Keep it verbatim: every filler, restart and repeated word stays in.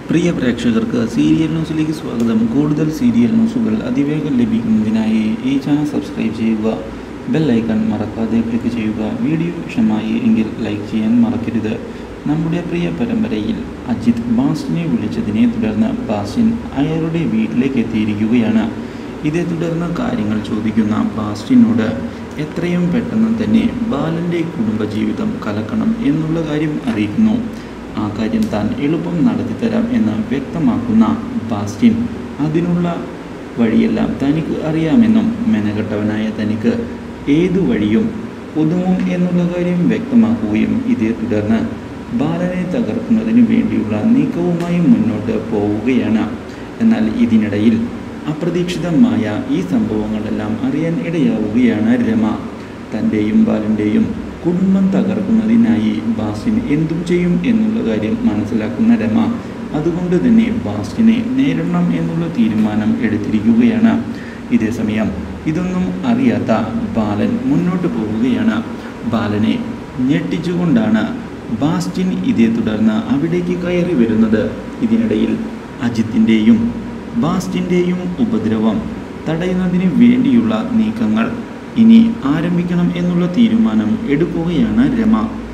പ്രിയ പ്രേക്ഷകർക്ക് സീരിയൽ ന്യൂസിലേക്ക് സ്വാഗതം. കൂടുതൽ സീരിയൽ ന്യൂസുകൾ അതിവേഗം ലഭിക്കുന്നതിനായി ഈ ചാനൽ സബ്സ്ക്രൈബ് ചെയ്യുക. ബെൽ ഐക്കൺ മറക്കാതെ ക്ലിക്ക് ചെയ്യുക. വീഡിയോ ഇഷ്ടമായി എങ്കിൽ ലൈക്ക് ചെയ്യാൻ മറക്കരുത്. നമ്മുടെ പ്രിയ പരമ്പരയിൽ അജിത് ബാസ്റ്റിനെ വിളിച്ചതിനെ തുടർന്ന് ബാസ്റ്റിൻ അയാളുടെ വീട്ടിലേക്ക് എത്തിയിരിക്കുകയാണ്. ഇതേ തുടർന്ന് കാര്യങ്ങൾ ചോദിക്കുന്ന ബാസ്റ്റിനോട് എത്രയും പെട്ടെന്ന് തന്നെ ബാലൻ്റെ കുടുംബജീവിതം കലക്കണം എന്നുള്ള കാര്യം അറിയിക്കുന്നു. ആ കാര്യം താൻ എളുപ്പം നടത്തിത്തരാം എന്ന് വ്യക്തമാക്കുന്ന ബാസ്റ്റിൻ അതിനുള്ള വഴിയെല്ലാം തനിക്ക് അറിയാമെന്നും മെനകെട്ടവനായ തനിക്ക് ഏതു വഴിയും ഒതുങ്ങും എന്നുള്ള കാര്യം വ്യക്തമാക്കുകയും ഇതേ തുടർന്ന് ബാലനെ തകർക്കുന്നതിന് വേണ്ടിയുള്ള നീക്കവുമായി മുന്നോട്ട് പോവുകയാണ്. എന്നാൽ ഇതിനിടയിൽ അപ്രതീക്ഷിതമായ ഈ സംഭവങ്ങളെല്ലാം അറിയാൻ ഇടയാവുകയാണ് രമ. തൻ്റെയും ബാലൻ്റെയും കുടുംബം തകർക്കുന്നതിനായി ബാസ്റ്റിൻ എന്തും ചെയ്യും എന്നുള്ള കാര്യം മനസ്സിലാക്കുന്ന രമ അതുകൊണ്ട് തന്നെ ബാസ്റ്റിനെ നേരിടണം എന്നുള്ള തീരുമാനം എടുത്തിരിക്കുകയാണ്. ഇതേസമയം ഇതൊന്നും അറിയാത്ത ബാലൻ മുന്നോട്ട് പോവുകയാണ്. ബാലനെ ഞെട്ടിച്ചുകൊണ്ടാണ് ബാസ്റ്റിൻ ഇതേ തുടർന്ന് അവിടേക്ക് കയറി വരുന്നത്. ഇതിനിടയിൽ അജിത്തിൻ്റെയും ബാസ്റ്റിൻ്റെയും ഉപദ്രവം തടയുന്നതിന് വേണ്ടിയുള്ള നീക്കങ്ങൾ ഇനി ആരംഭിക്കണം എന്നുള്ള തീരുമാനം എടുക്കുകയാണ് രമ.